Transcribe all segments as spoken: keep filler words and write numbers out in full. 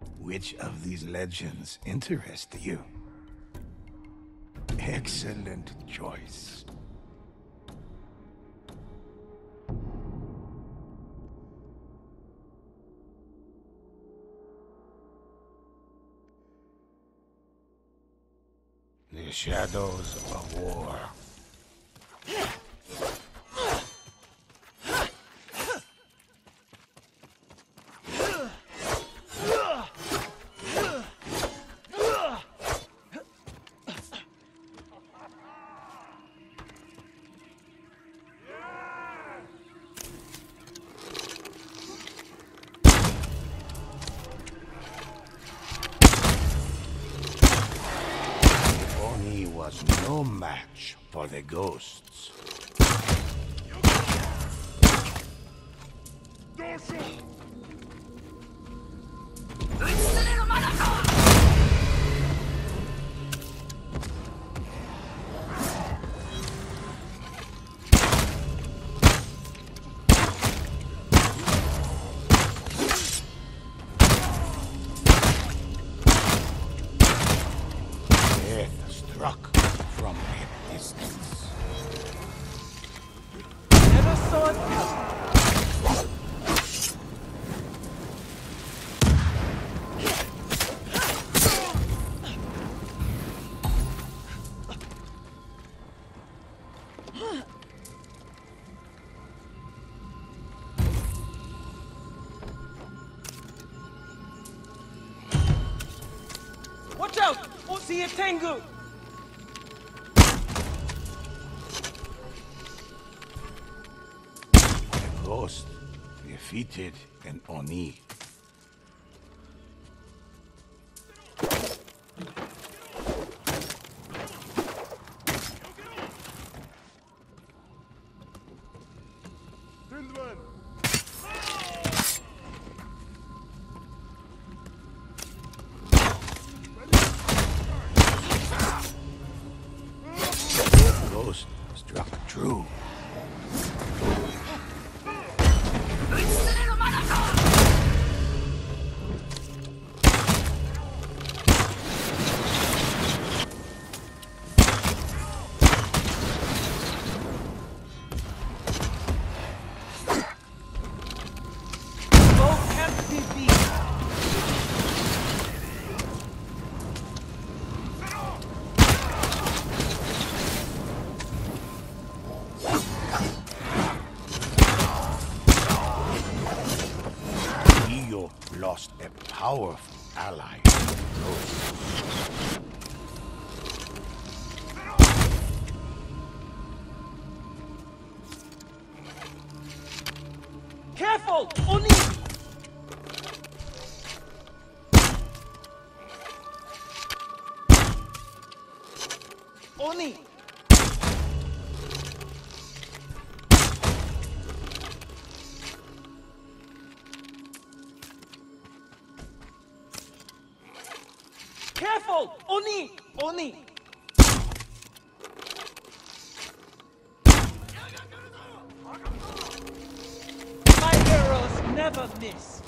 Which of these legends interest you? Excellent choice. The shadows of war. Was no match for the ghosts. Death struck from a distance. Never saw it coming. Watch out! See a Tengu! Ghost defeated an Oni. Ghost struck true. Lost a powerful ally. Careful! Oni! Oni! Careful! Oni! Oni! My heroes never miss.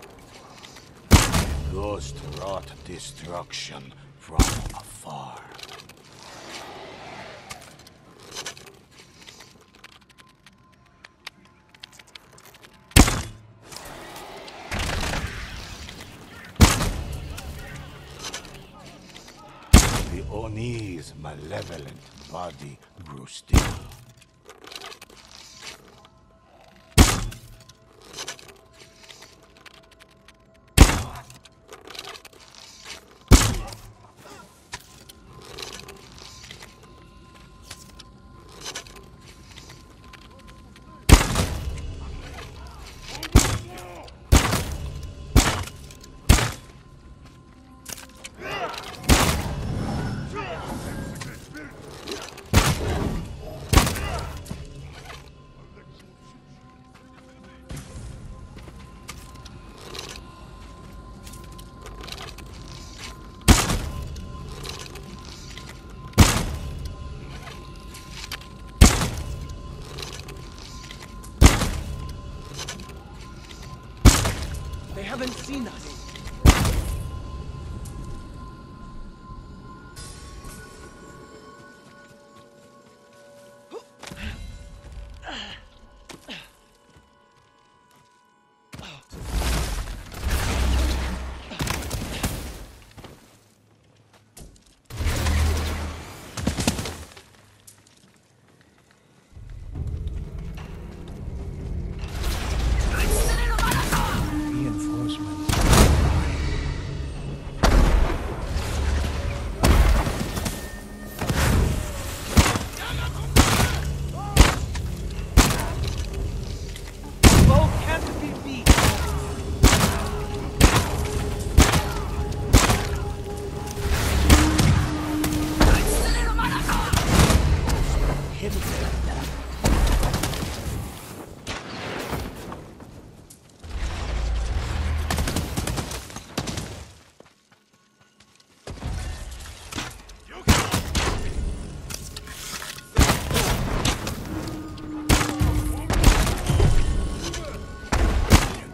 Ghost wrought destruction from afar. The Oni's malevolent body grew still. They haven't seen us.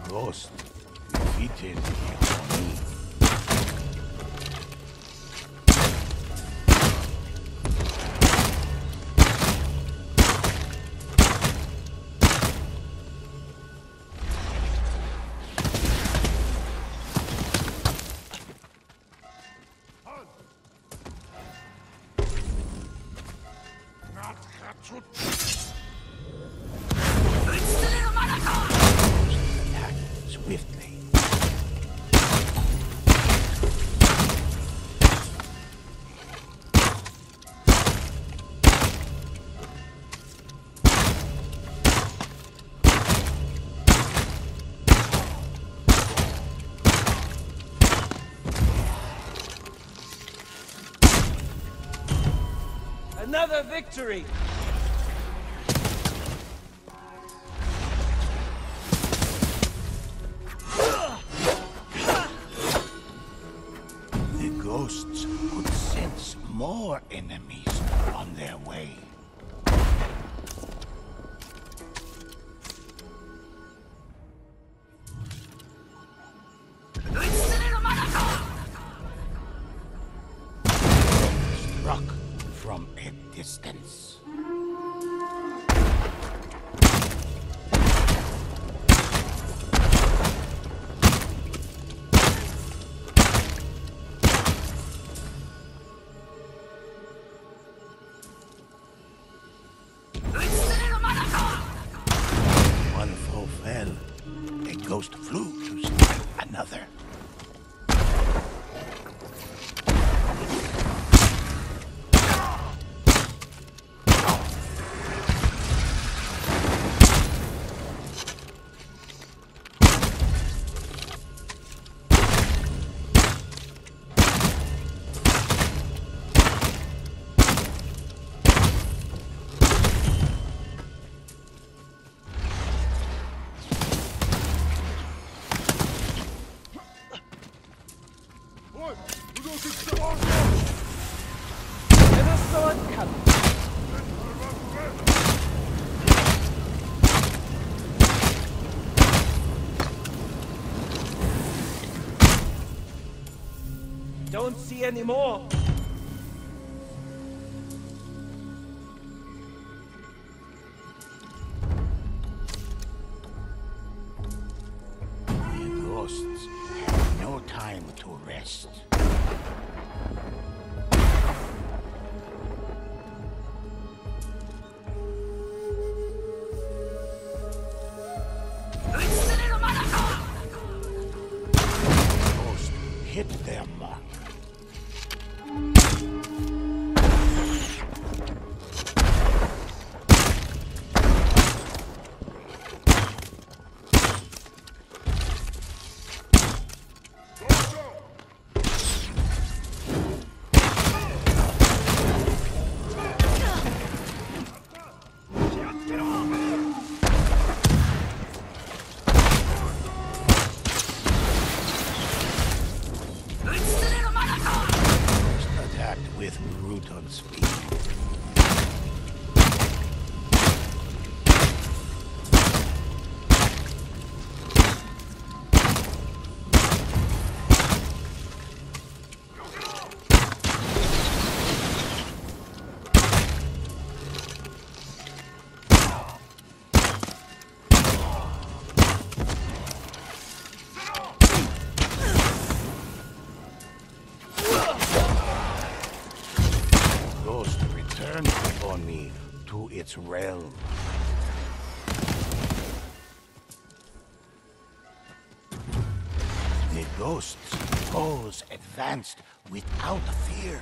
Ghost defeated the Oni. Attack swiftly. Another victory! The ghosts could sense more enemies on their way. Struck from a distance. One foe fell. A ghost flew to strike another. And a sword comes. Don't see any more. The ghosts have no time to rest. Ghosts hit their mark. Attacked with brutal speed. Ghost returned upon me to its realm. The ghost's foes advanced without fear.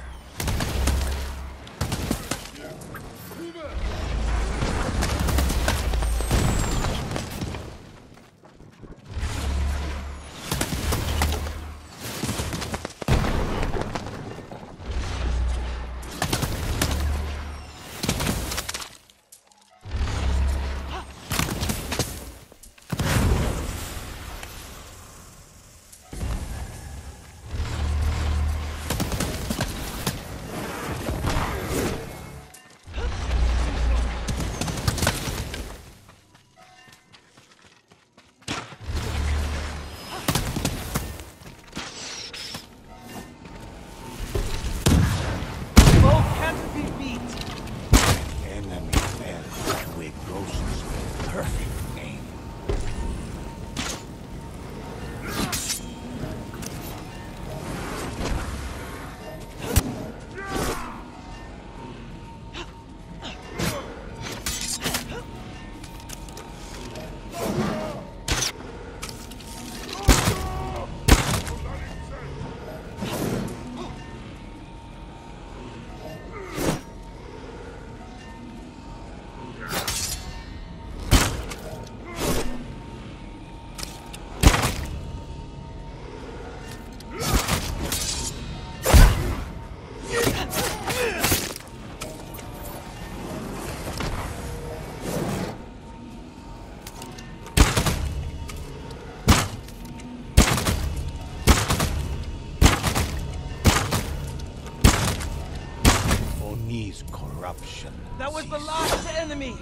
corruption. That was the ceases. last enemy!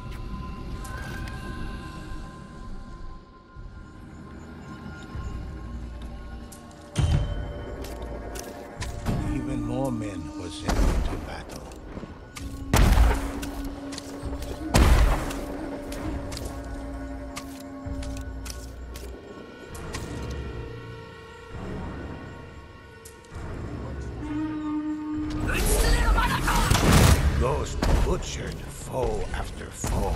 Even more men were sent into battle. Ghost butchered foe after foe.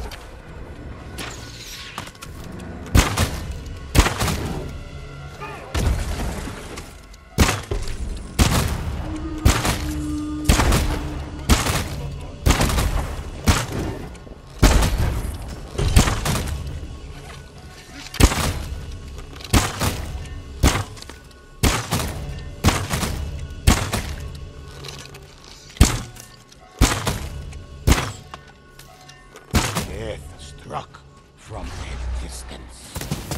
Death struck from a distance.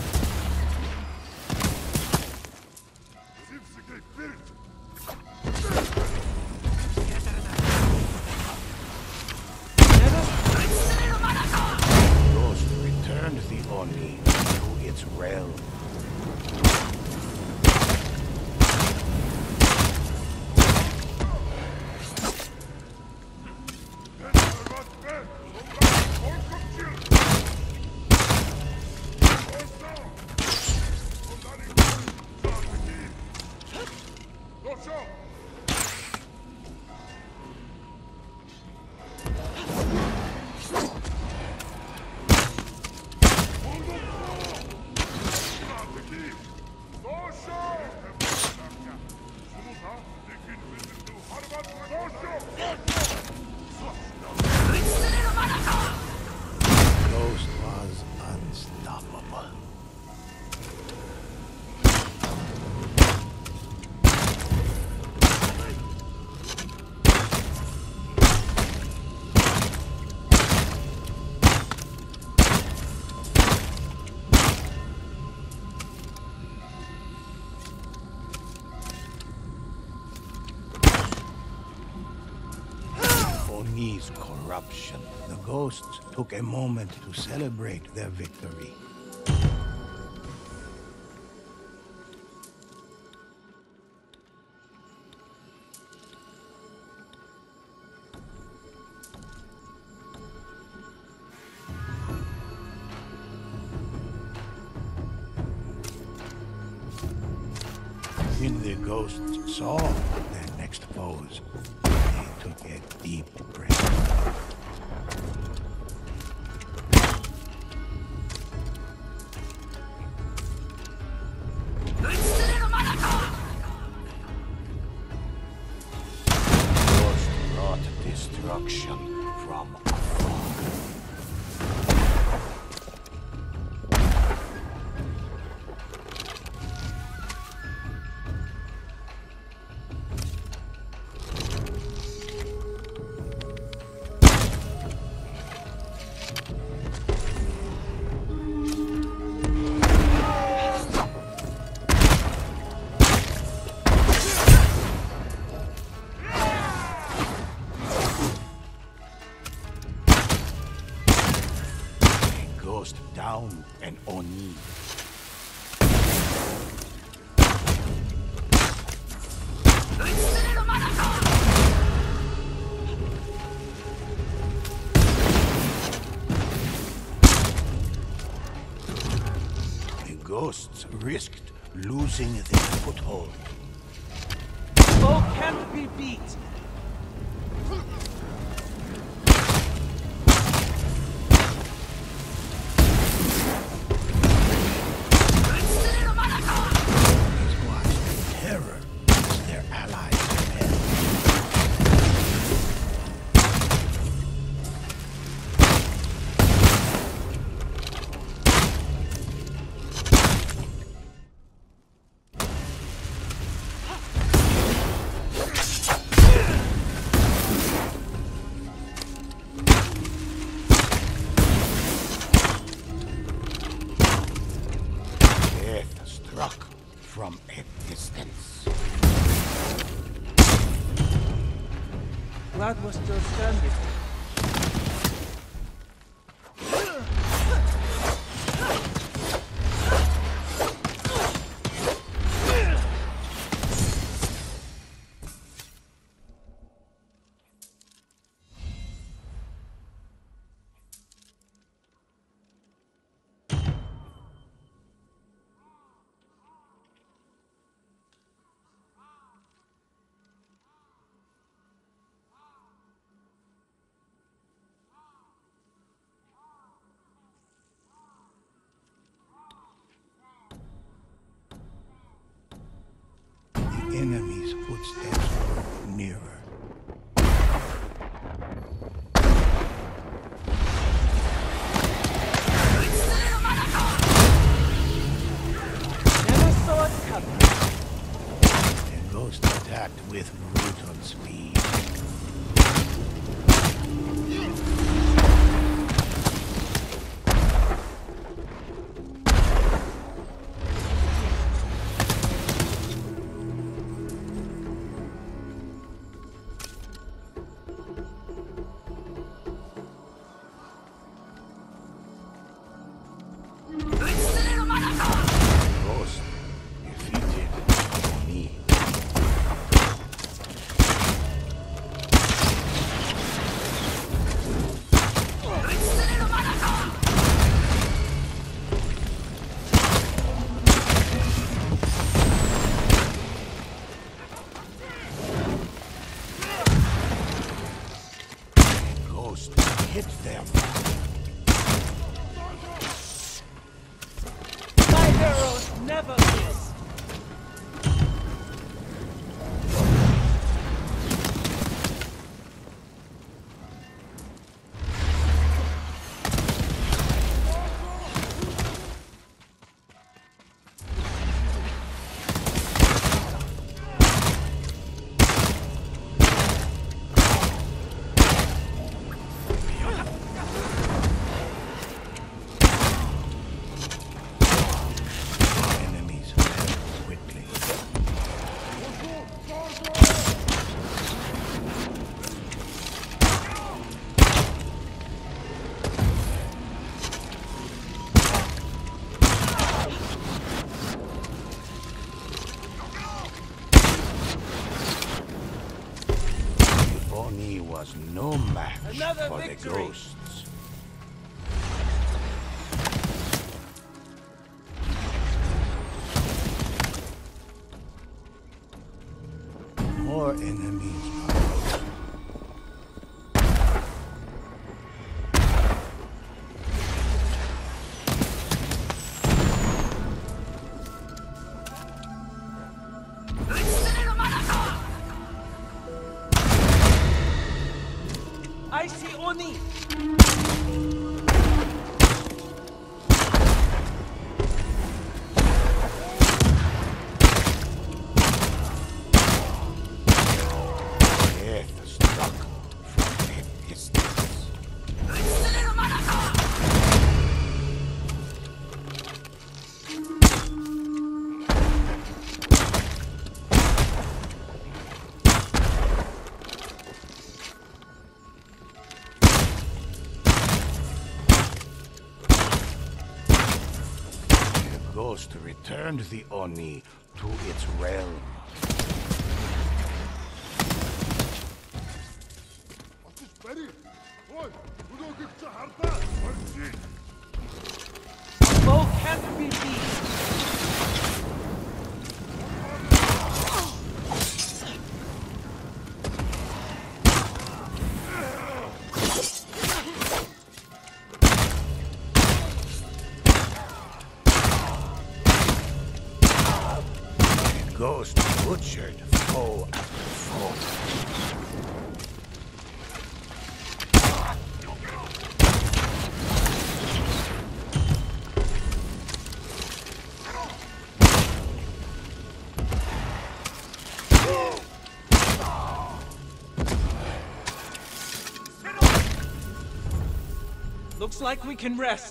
Ghost returned the Oni to its realm. Ghost was unstoppable. Oni's corruption. The ghosts took a moment to celebrate their victory. When the ghosts saw their next foes, they took a deep breath. Ghost brought destruction from afar. Ghost down and Oni. The ghosts risked losing their foothold. Foe can't be beat! Terror as their allies fell. Death struck from a distance. glad we're still standing. Enemy's footsteps were nearer. Never saw it coming. The ghost attacked with brutal speed. Ghost defeated me. Ghost hit them. My arrows never miss. Enemies fell quickly. The Oni was no match Another for victory. the ghosts. More enemies arose. I see Oni. Death struck from a distance. The ghost returned the Oni to its realm. Foe can't be beat. Ghost butchered foe after foe. Looks like we can rest.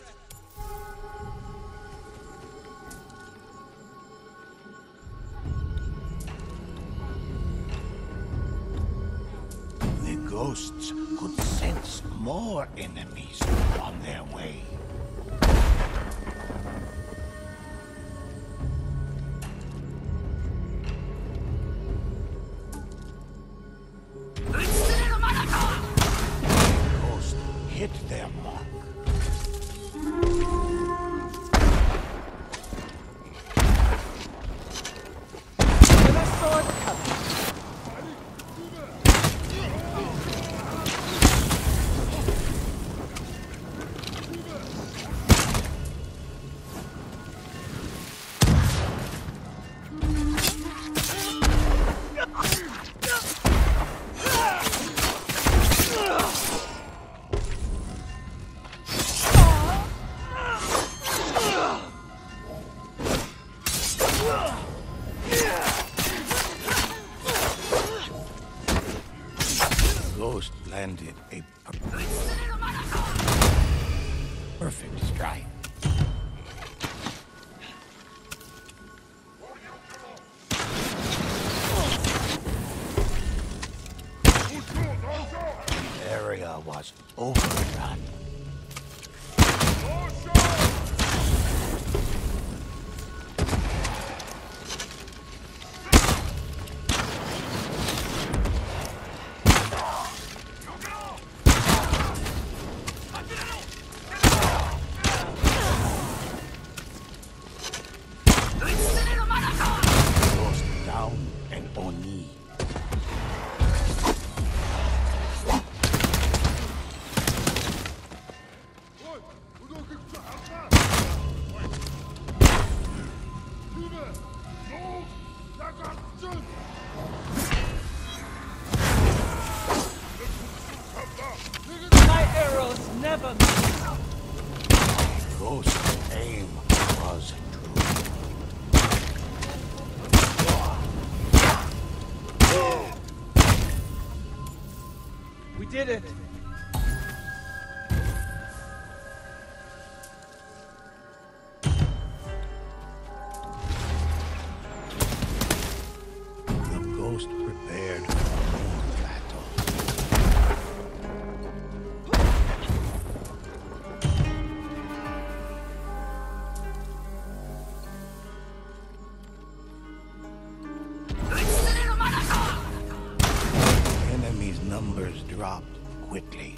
The ghosts could sense more enemies on their way. Ghosts hit their mark. Never saw it coming. Ghost landed a per perfect strike. The area was overrun. Ghost down and Oni. My arrows never miss. Ghost's aim was true. We did it. The ghost prepared for more battle. Enemies' numbers dropped quickly.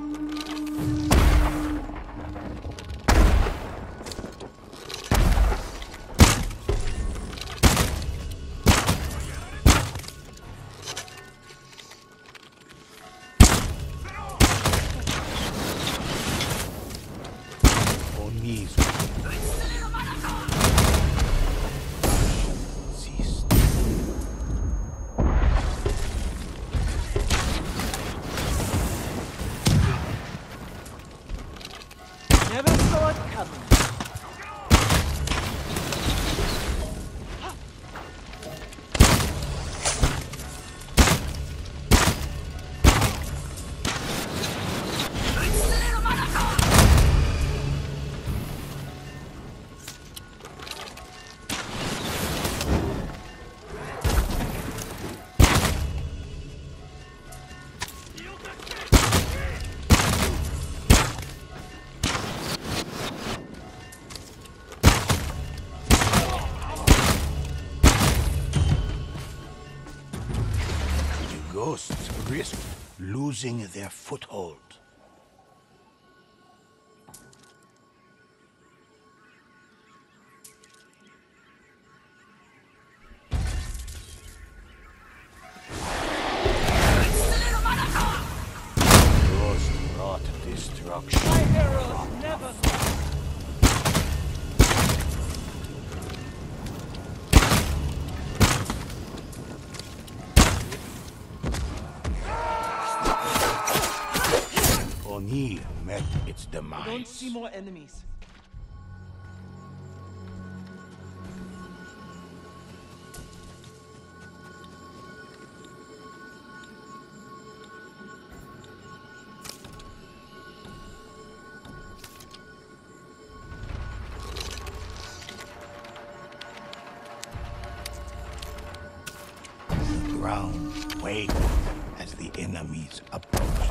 Oni's ceased. Never saw it coming. The ghosts risked losing their foothold. Ghost brought destruction. My arrows never miss. Oni met its demise. Don't see more enemies. The ground quaked as the enemies approached.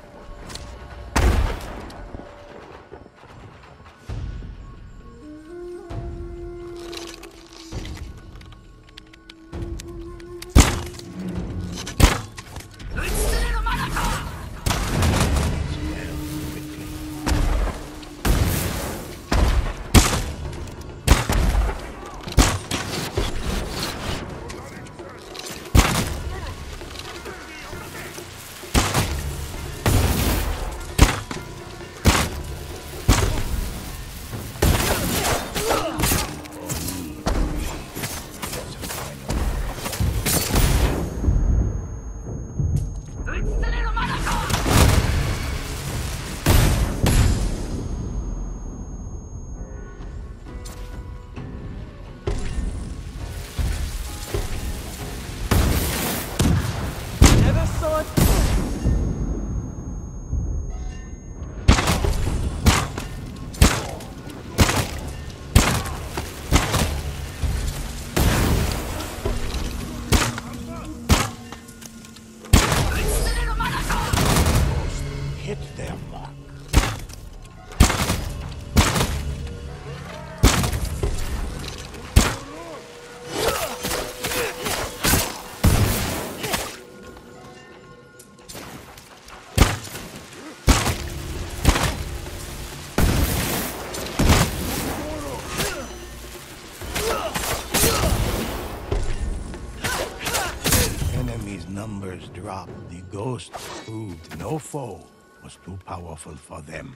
Numbers dropped. The ghost proved no foe was too powerful for them.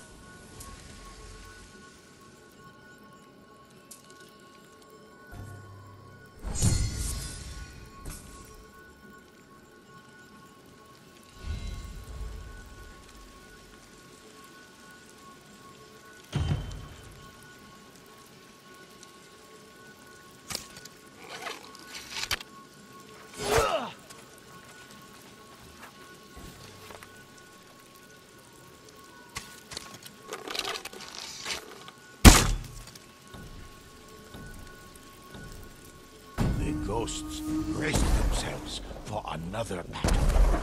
Ghosts braced themselves for another battle.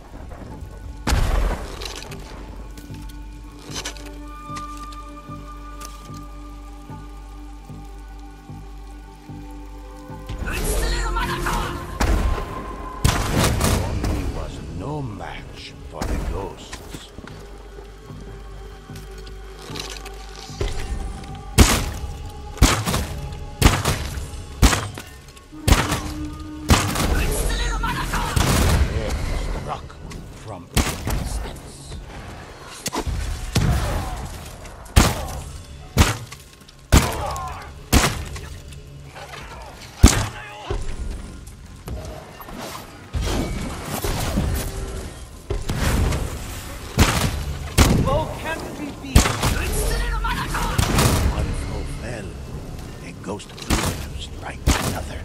Oni was no match for the ghosts. From a distance. Foe can't be beat. One foe fell. A ghost flew to strike another.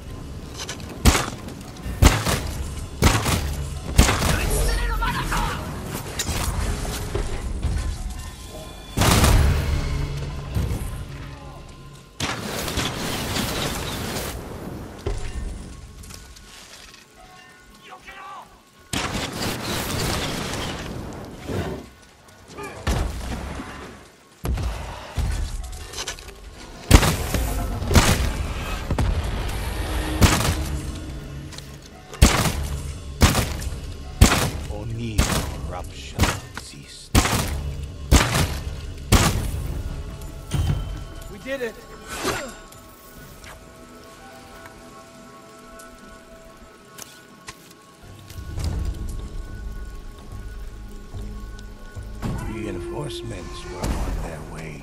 Oni corruption ceased. We did it. Reinforcements were on their way.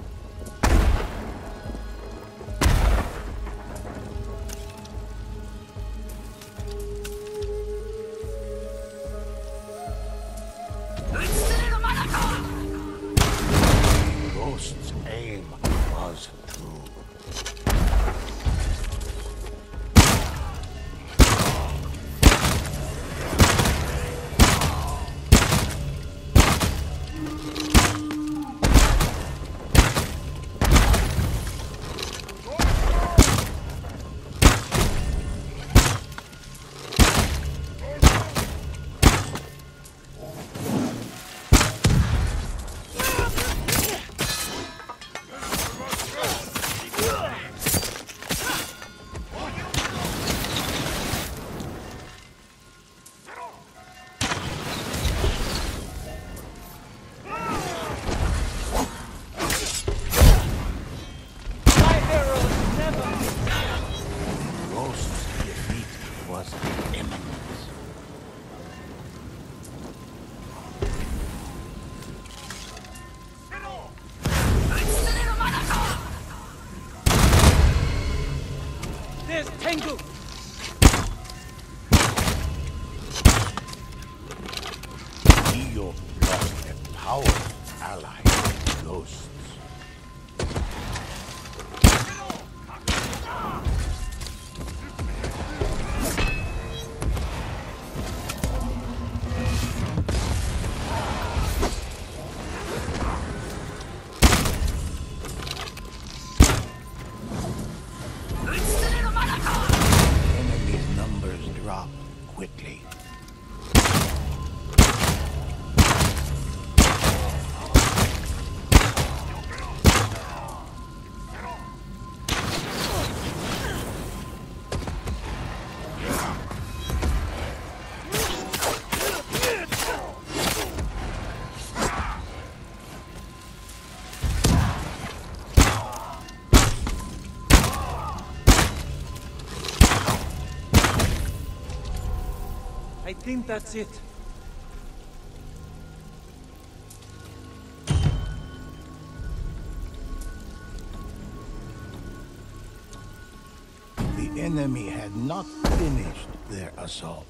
Ghost's aim was true. was imminent. There's Tengu! Io lost a powerful ally, ghosts. Enemy's numbers drop quickly. I think that's it. The enemy had not finished their assault.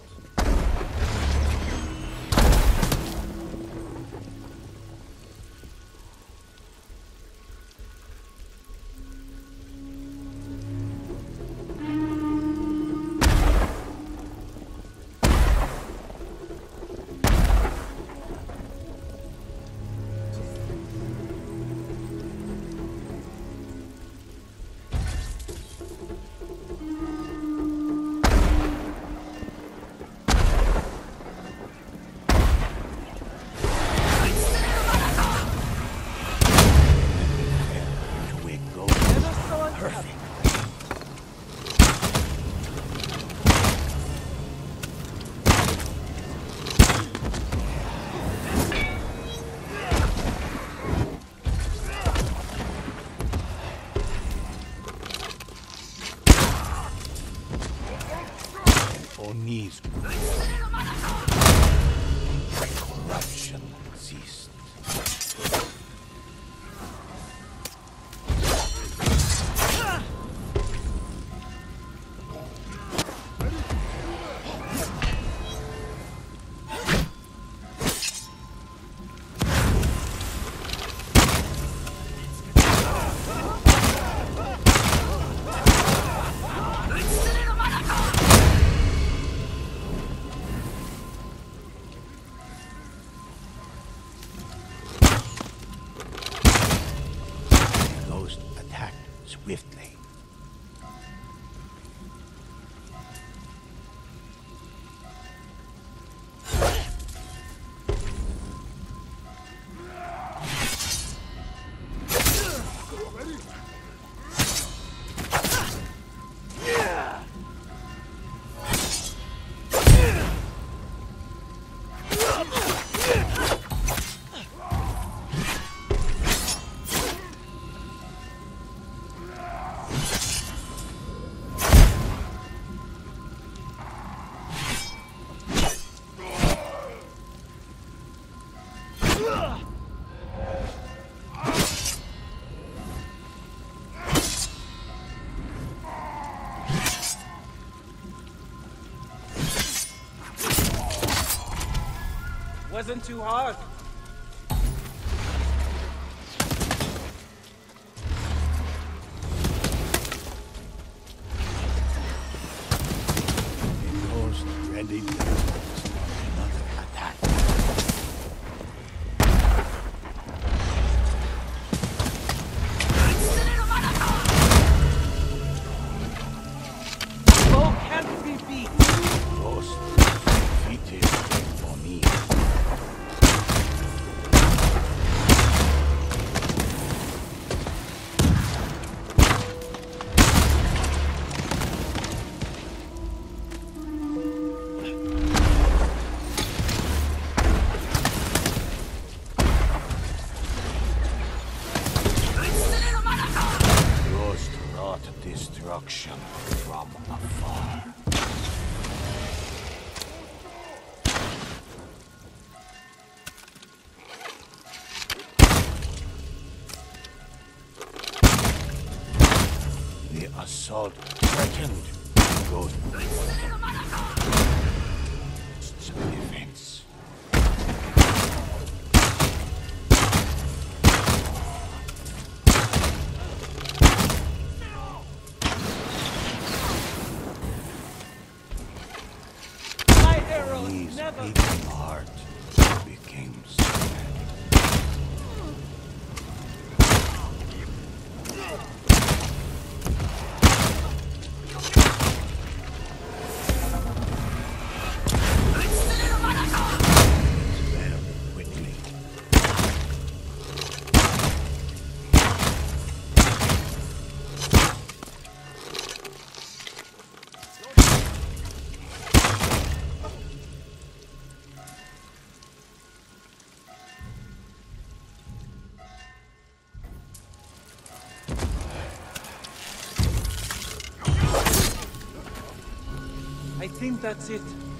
Perfect. Oni's corruption ceased. Ghost attacked swiftly. Wasn't too hard. The ghost ready to launch another attack. Foe can't be beat. Ghost defeated Oni. Ghost wrought destruction from afar. assault threatened. The ghost some defense. My arrows These never. people's heart became sad. I think that's it.